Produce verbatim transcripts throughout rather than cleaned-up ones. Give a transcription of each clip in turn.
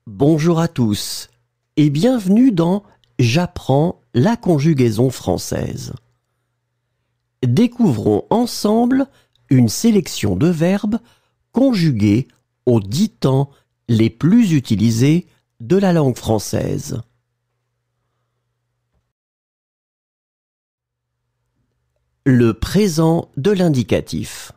Bonjour à tous et bienvenue dans J'apprends la conjugaison française. Découvrons ensemble une sélection de verbes conjugués aux dix temps les plus utilisés de la langue française. Le présent de l'indicatif.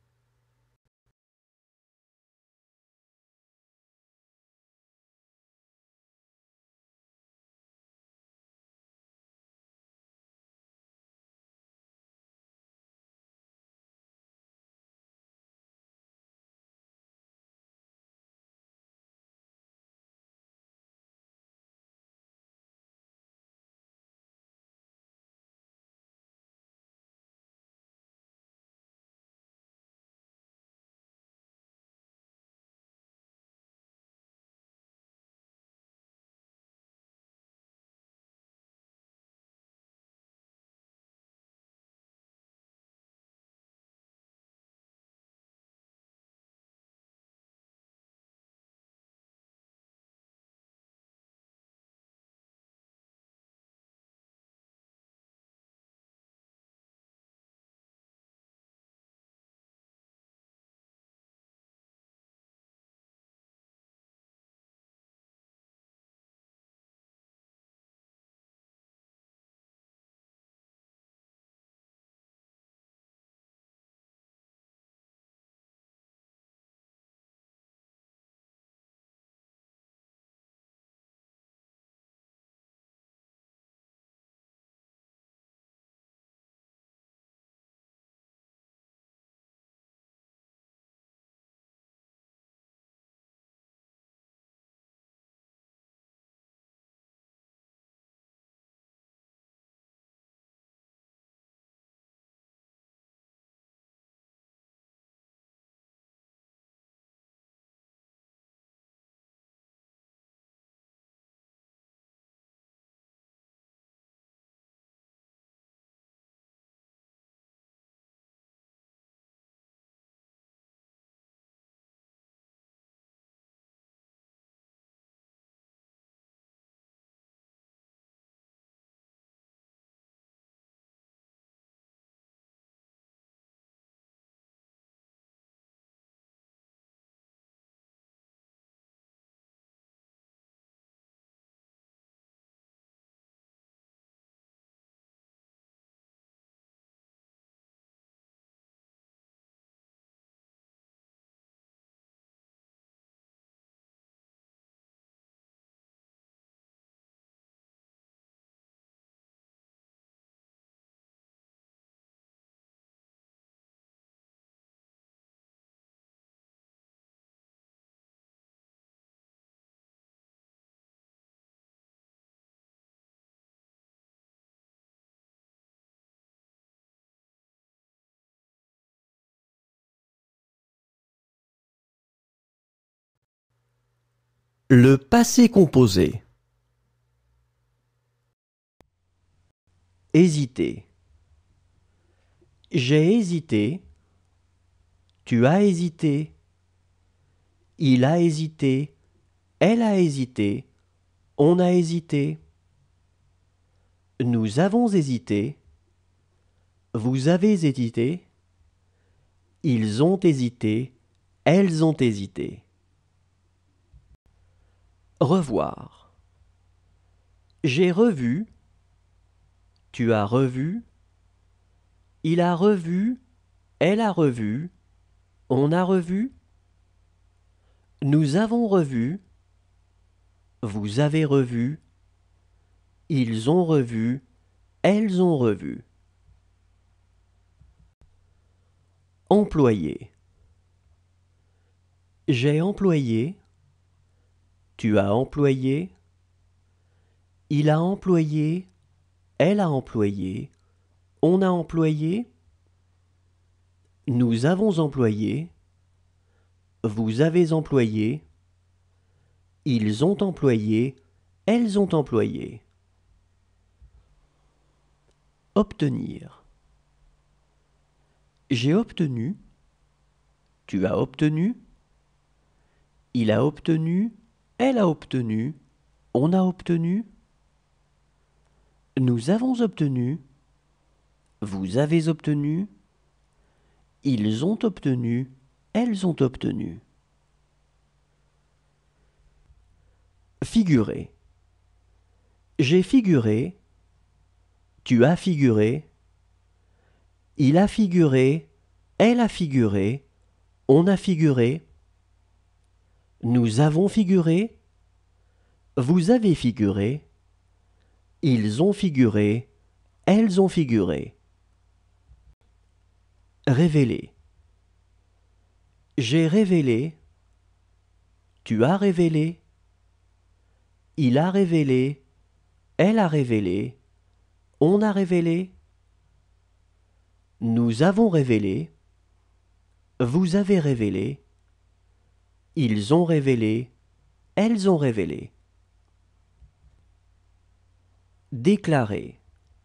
Le passé composé. Hésiter. J'ai hésité. Tu as hésité. Il a hésité. Elle a hésité. On a hésité. Nous avons hésité. Vous avez hésité. Ils ont hésité. Elles ont hésité. Revoir. J'ai revu. Tu as revu. Il a revu. Elle a revu. On a revu. Nous avons revu. Vous avez revu. Ils ont revu. Elles ont revu. Employer. J'ai employé. Tu as employé. Il a employé. Elle a employé. On a employé. Nous avons employé. Vous avez employé. Ils ont employé. Elles ont employé. Obtenir. J'ai obtenu. Tu as obtenu. Il a obtenu. Elle a obtenu. On a obtenu. Nous avons obtenu. Vous avez obtenu. Ils ont obtenu. Elles ont obtenu. Figurer. J'ai figuré. Tu as figuré. Il a figuré. Elle a figuré. On a figuré. Nous avons figuré. Vous avez figuré. Ils ont figuré. Elles ont figuré. Révéler. J'ai révélé. Tu as révélé. Il a révélé. Elle a révélé. On a révélé. Nous avons révélé. Vous avez révélé. Ils ont révélé. Elles ont révélé. Déclarer.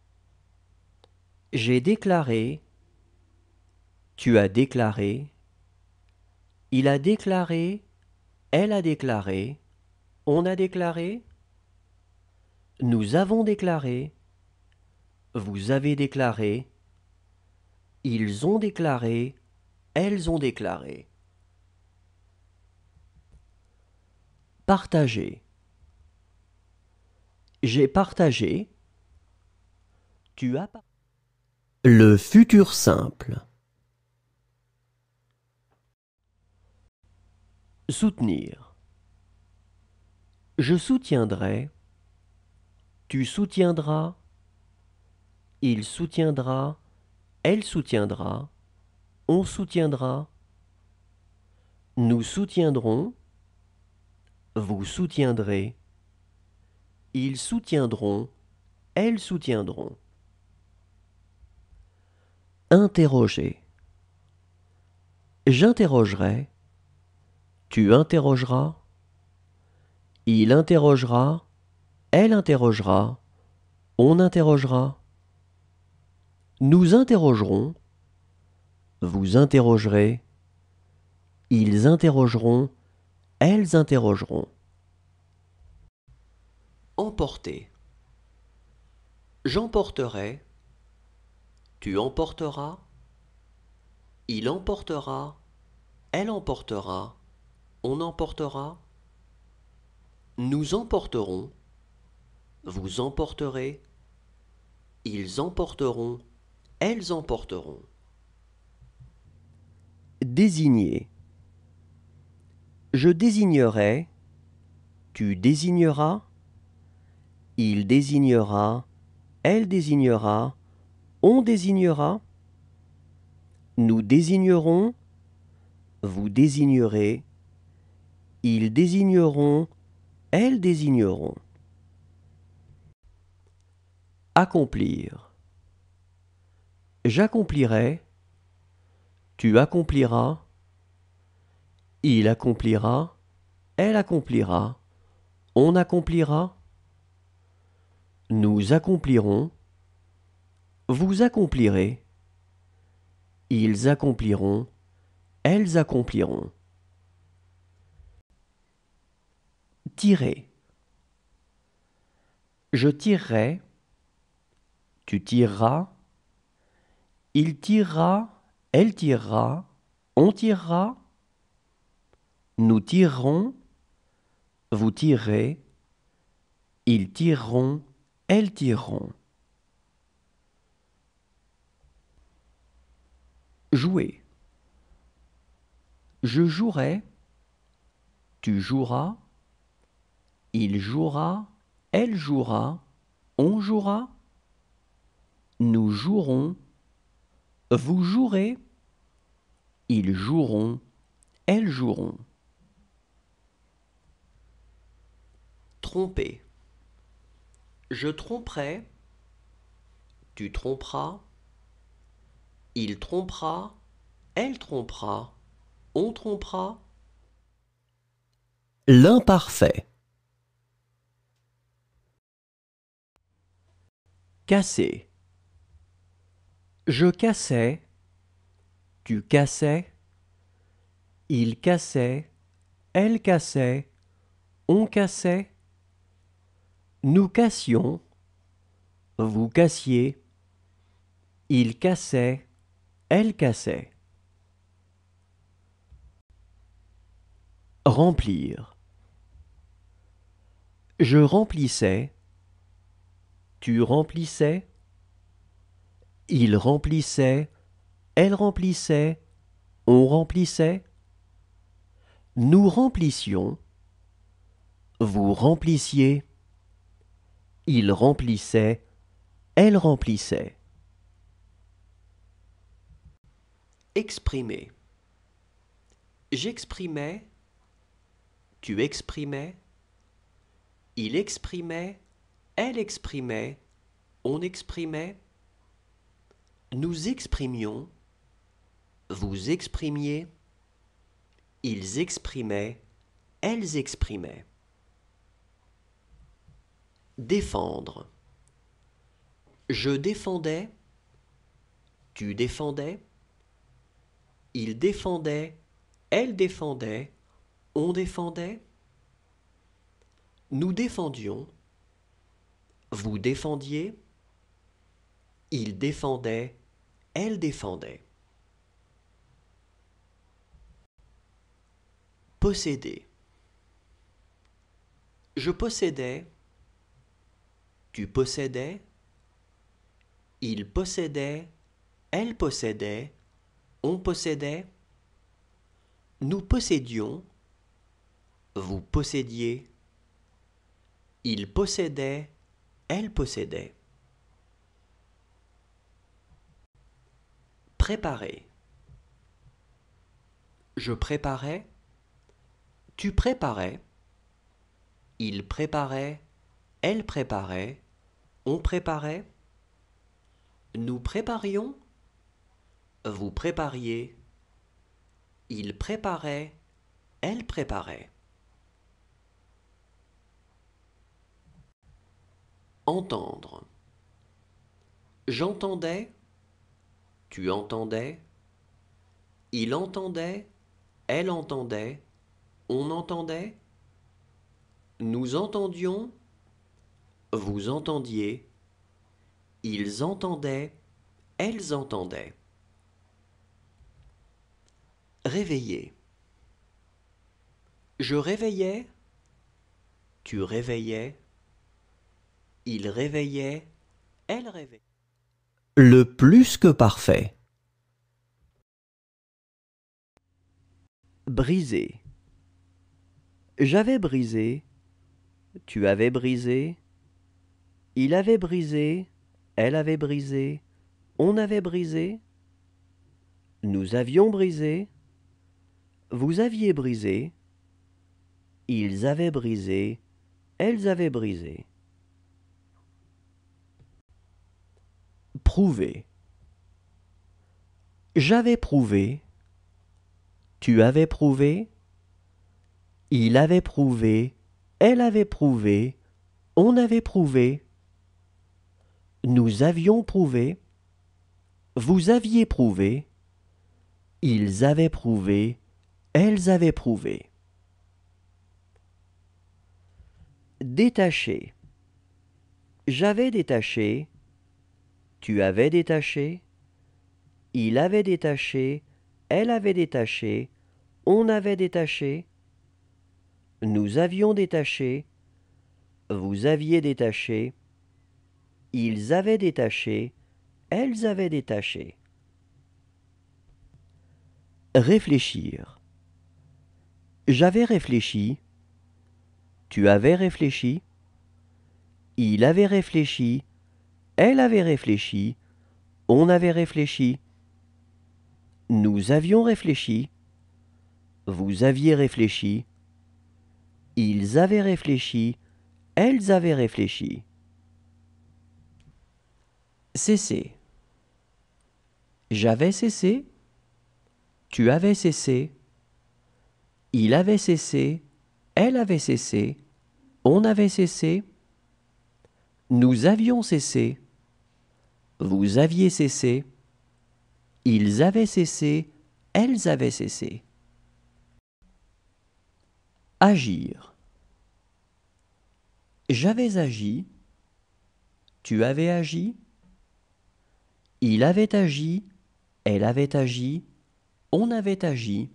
J'ai déclaré. Tu as déclaré. Il a déclaré. Elle a déclaré. On a déclaré. Nous avons déclaré. Vous avez déclaré. Ils ont déclaré. Elles ont déclaré. Partager. J'ai partagé. Tu as partagé. Le futur simple. Soutenir. Je soutiendrai. Tu soutiendras. Il soutiendra. Elle soutiendra. On soutiendra. Nous soutiendrons. Vous soutiendrez. Ils soutiendront. Elles soutiendront. Interroger. J'interrogerai. Tu interrogeras. Il interrogera. Elle interrogera. On interrogera. Nous interrogerons. Vous interrogerez. Ils interrogeront. Elles interrogeront. Emporter. J'emporterai. Tu emporteras. Il emportera. Elle emportera. On emportera. Nous emporterons. Vous emporterez. Ils emporteront. Elles emporteront. Désigner. Je désignerai. Tu désigneras. Il désignera. Elle désignera. On désignera. Nous désignerons. Vous désignerez. Ils désigneront. Elles désigneront. Accomplir. J'accomplirai. Tu accompliras. Il accomplira. Elle accomplira. On accomplira. Nous accomplirons. Vous accomplirez. Ils accompliront. Elles accompliront. Tirer. Je tirerai. Tu tireras. Il tirera. Elle tirera. On tirera. Nous tirerons. Vous tirerez. Ils tireront. Elles tireront. Jouer. Je jouerai. Tu joueras. Il jouera. Elle jouera. On jouera. Nous jouerons. Vous jouerez. Ils joueront. Elles joueront. Tromper. Je tromperai. Tu tromperas. Il trompera. Elle trompera. On trompera. L'imparfait. Casser. Je cassais. Tu cassais. Il cassait. Elle cassait. on cassait, nous cassions, vous cassiez, il cassait, elle cassait. Remplir. Je remplissais, tu remplissais, il remplissait, elle remplissait, on remplissait, nous remplissions, vous remplissiez, il remplissait, elle remplissait. Exprimer. J'exprimais, tu exprimais, il exprimait, elle exprimait, on exprimait, nous exprimions, vous exprimiez, ils exprimaient, elles exprimaient. Défendre. Je défendais, tu défendais, il défendait, elle défendait, on défendait, nous défendions, vous défendiez, il défendait, elle défendait. Posséder. Je possédais, tu possédais, il possédait, elle possédait, on possédait, nous possédions, vous possédiez, il possédait, elle possédait. Préparer. Je préparais, tu préparais, il préparait, elle préparait, on préparait, nous préparions, vous prépariez, il préparait, elle préparait. Entendre. J'entendais, tu entendais, il entendait, elle entendait, on entendait, nous entendions, vous entendiez, ils entendaient, elles entendaient. Réveiller. Je réveillais, tu réveillais, il réveillait, elle réveillait. Le plus que parfait. Briser. J'avais brisé, tu avais brisé, il avait brisé, elle avait brisé, on avait brisé, nous avions brisé, vous aviez brisé, ils avaient brisé, elles avaient brisé. Prouver. J'avais prouvé, tu avais prouvé, il avait prouvé, elle avait prouvé, on avait prouvé, nous avions prouvé, vous aviez prouvé, ils avaient prouvé, elles avaient prouvé. Détacher. J'avais détaché, tu avais détaché, il avait détaché, elle avait détaché, on avait détaché, nous avions détaché, vous aviez détaché, ils avaient détaché, elles avaient détaché. Réfléchir. J'avais réfléchi, tu avais réfléchi, il avait réfléchi, elle avait réfléchi, on avait réfléchi, nous avions réfléchi, vous aviez réfléchi, ils avaient réfléchi, elles avaient réfléchi. Cesser. J'avais cessé, tu avais cessé, il avait cessé, elle avait cessé, on avait cessé, nous avions cessé, vous aviez cessé, ils avaient cessé, elles avaient cessé. Agir. J'avais agi. Tu avais agi. Il avait agi. Elle avait agi. On avait agi.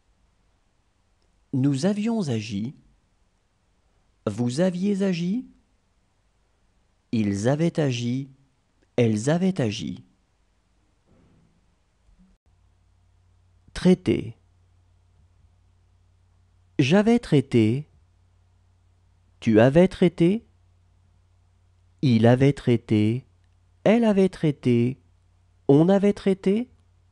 Nous avions agi. Vous aviez agi. Ils avaient agi. Elles avaient agi. Traiter. J'avais traité. Tu avais traité. Il avait traité. Elle avait traité. On avait traité.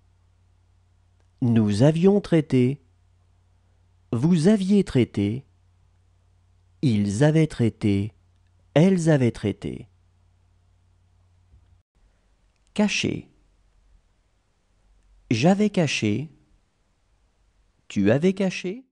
Nous avions traité. Vous aviez traité. Ils avaient traité. Elles avaient traité. Cacher. J'avais caché. Tu avais caché.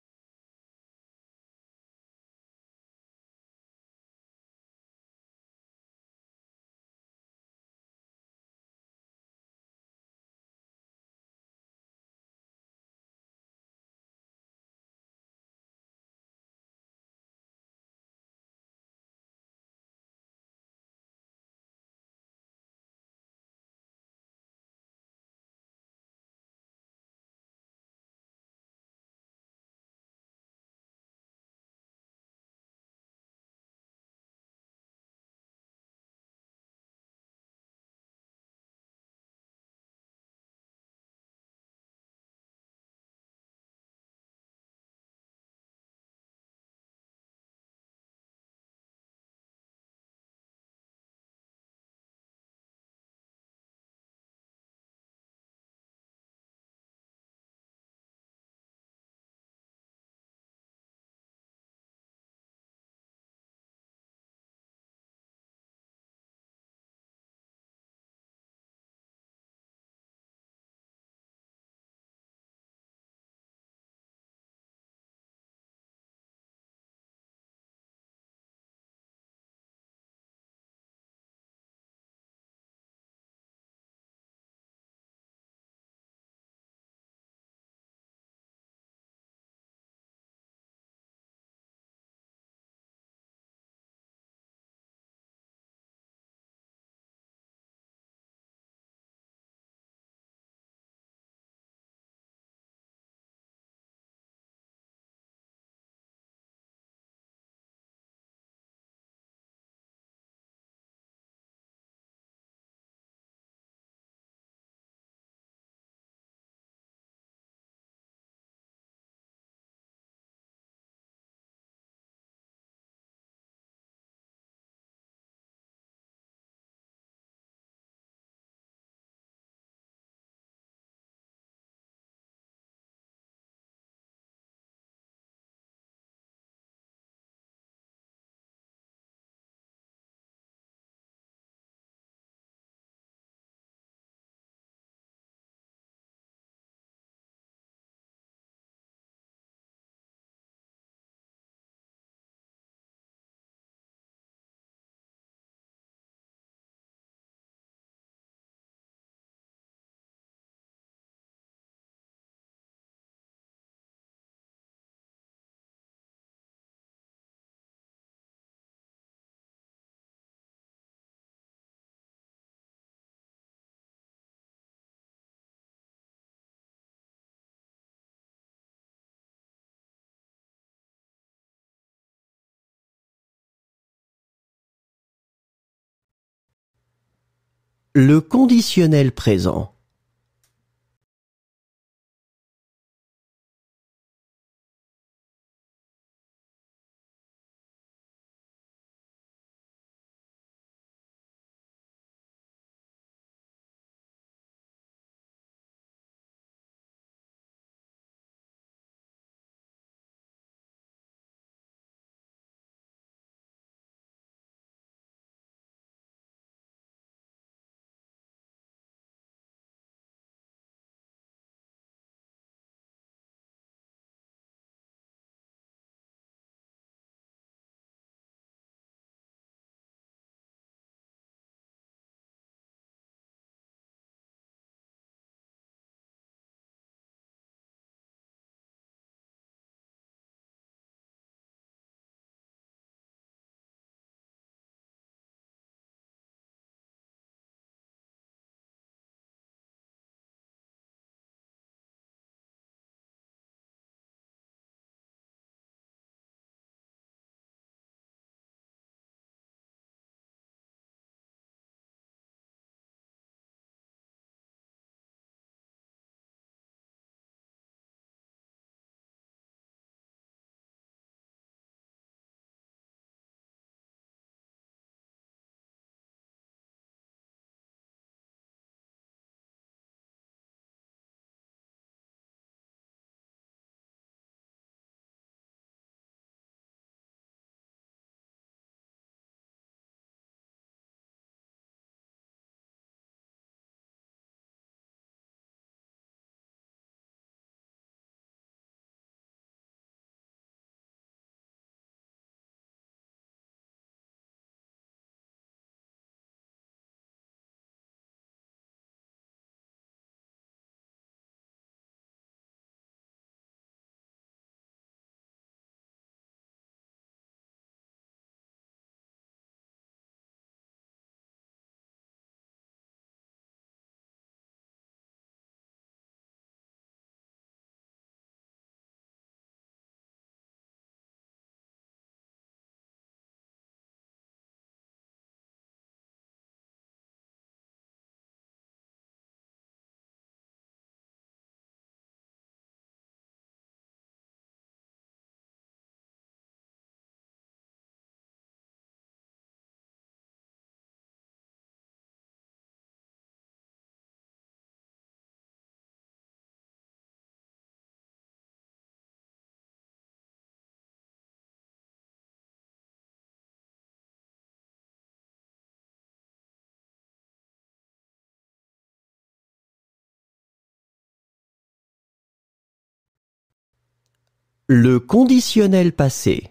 Le conditionnel présent. Le conditionnel passé.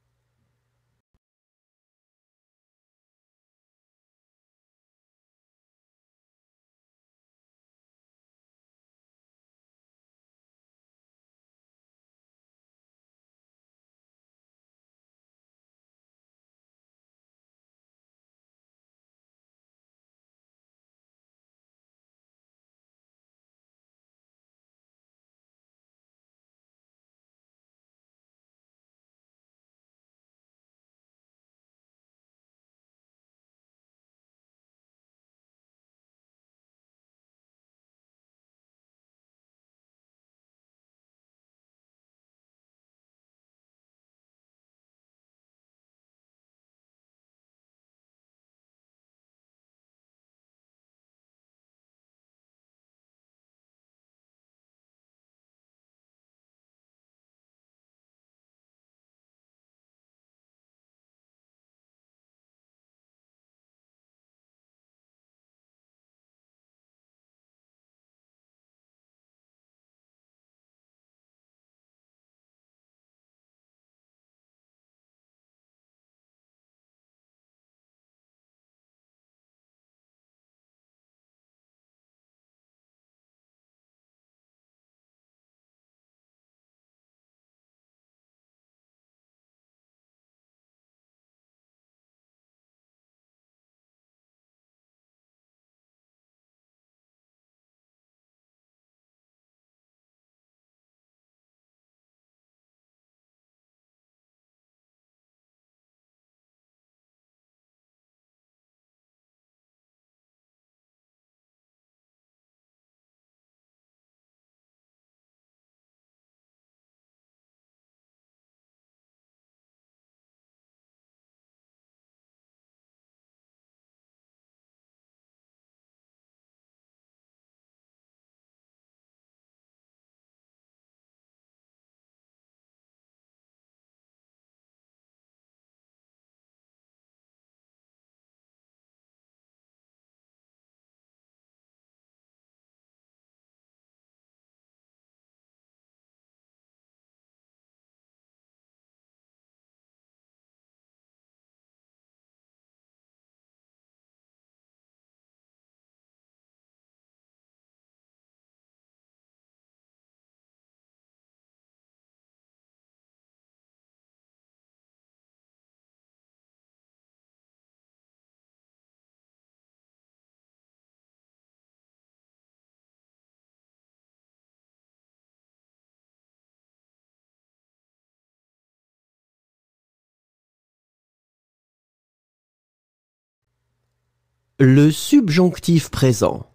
Le subjonctif présent.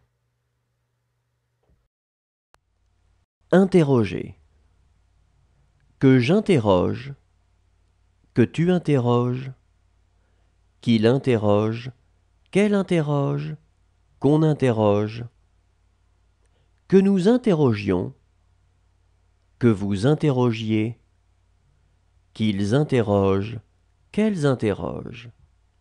Interroger. Que j'interroge, que tu interroges, qu'il interroge, qu'elle interroge, qu'on interroge, que nous interrogions, que vous interrogiez, qu'ils interrogent, qu'elles interrogent.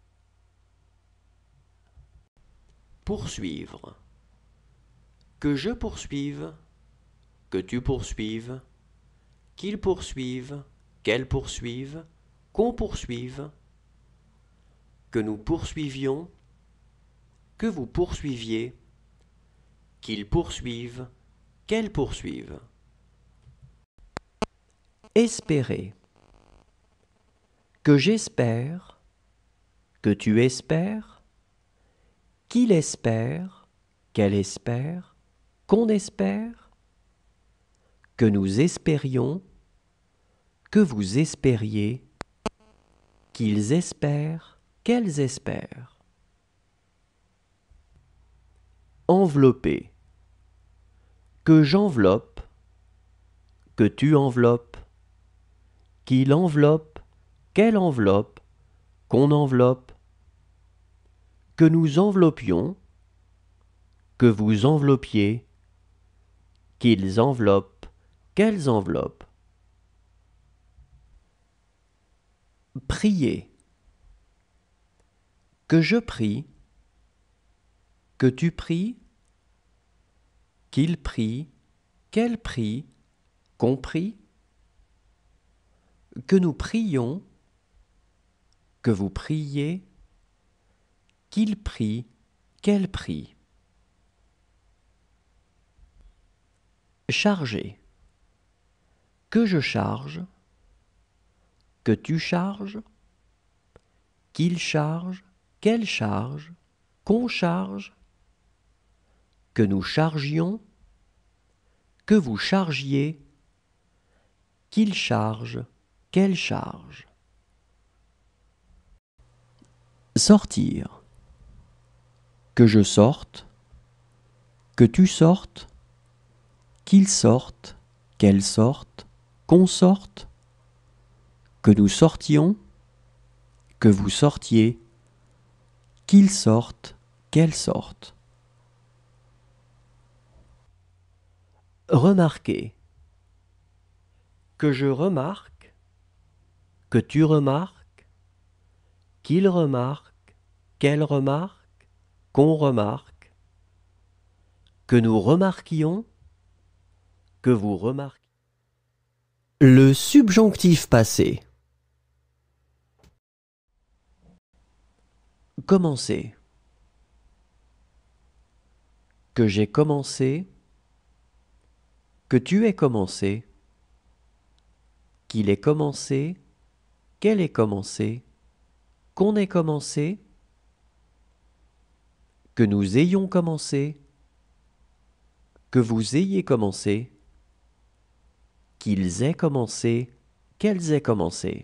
Poursuivre. Que je poursuive, que tu poursuives, qu'ils poursuivent, qu'elles poursuivent, qu'on poursuive, que nous poursuivions, que vous poursuiviez, qu'ils poursuivent, qu'elles poursuivent. Espérer. Que j'espère, que tu espères, qu'il espère, qu'elle espère, qu'on espère, que nous espérions, que vous espériez, qu'ils espèrent, qu'elles espèrent. Envelopper. Que j'enveloppe, que tu enveloppes, qu'il enveloppe, qu'elle enveloppe, qu'on enveloppe, que nous enveloppions, que vous enveloppiez, qu'ils enveloppent, qu'elles enveloppent. Prier. Que je prie, que tu pries, qu'il prie, qu'elle prie, qu'on prie, que nous prions, que vous priez, qu'il prie, qu'elle prie. Charger, que je charge, que tu charges, qu'il charge, qu'elle charge, qu'on charge, que nous chargions, que vous chargiez, qu'il charge, qu'elle charge. Sortir, que je sorte, que tu sortes, qu'il sorte, qu'elle sorte, qu'on sorte, que nous sortions, que vous sortiez, qu'il sorte, qu'elle sorte. Remarquer, que je remarque, que tu remarques, qu'il remarque, qu'elle remarque, qu'on remarque, que nous remarquions, que vous remarquiez. Le subjonctif passé. Commencer. Que j'ai commencé, que tu aies commencé, qu'il ait commencé, qu'elle ait commencé, qu'on ait commencé, que nous ayons commencé, que vous ayez commencé, qu'ils aient commencé, qu'elles aient commencé.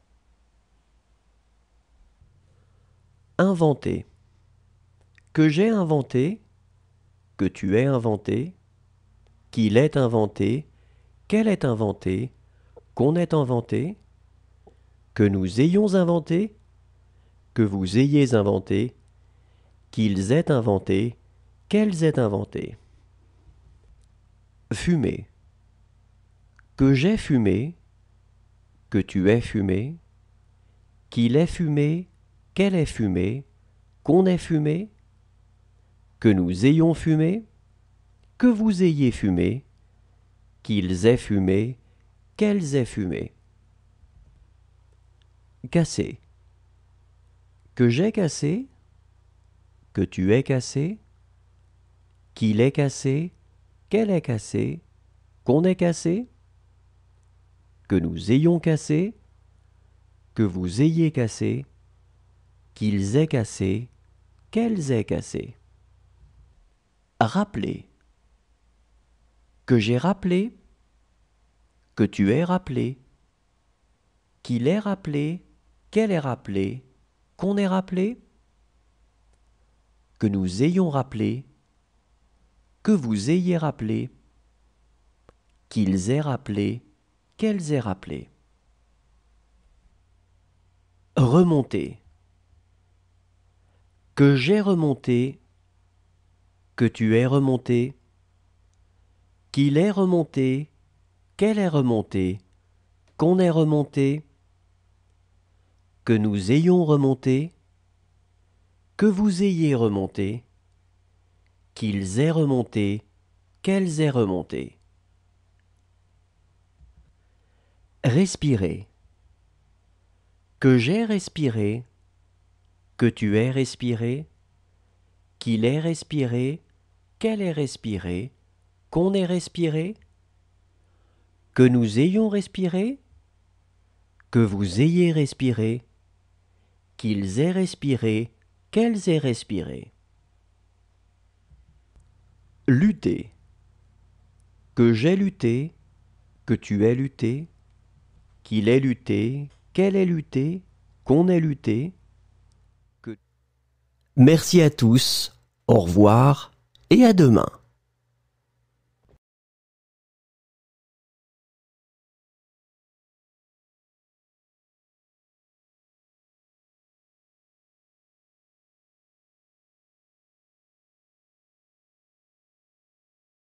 Inventer. Que j'ai inventé, que tu aies inventé, qu'il ait inventé, qu'elle ait inventé, qu'on ait inventé, que nous ayons inventé, que vous ayez inventé, qu'ils aient inventé, qu'elles aient inventé. Fumer. Que j'ai fumé, que tu aies fumé, qu'il ait fumé, qu'elle ait fumé, qu'on ait fumé, que nous ayons fumé, que vous ayez fumé, qu'ils aient fumé, qu'elles aient fumé. Casser. Que j'ai cassé, que tu aies cassé, qu'il ait cassé, qu'elle ait cassé, qu'on ait cassé, que nous ayons cassé, que vous ayez cassé, qu'ils aient cassé, qu'elles aient cassé. Rappeler. Que j'ai rappelé, que tu aies rappelé, qu'il ait rappelé, qu'elle ait rappelé, qu'on ait rappelé, que nous ayons rappelé, que vous ayez rappelé, qu'ils aient rappelé, qu'elles aient rappelé. Remonter. Que j'ai remonté, que tu aies remonté, qu'il ait remonté, qu'elle ait remonté, qu'on ait remonté, que nous ayons remonté, que vous ayez remonté, qu'ils aient remonté, qu'elles aient remonté. Respirer. Que j'ai respiré, que tu aies respiré, qu'il ait respiré, qu'elle ait respiré, qu'on ait respiré, que nous ayons respiré, que vous ayez respiré, qu'ils aient respiré, qu'elles aient respiré. Lutter. Que j'ai lutté, que tu aies lutté, qu'il ait lutté, qu'elle ait lutté, qu'on ait lutté, que... Merci à tous, au revoir et à demain.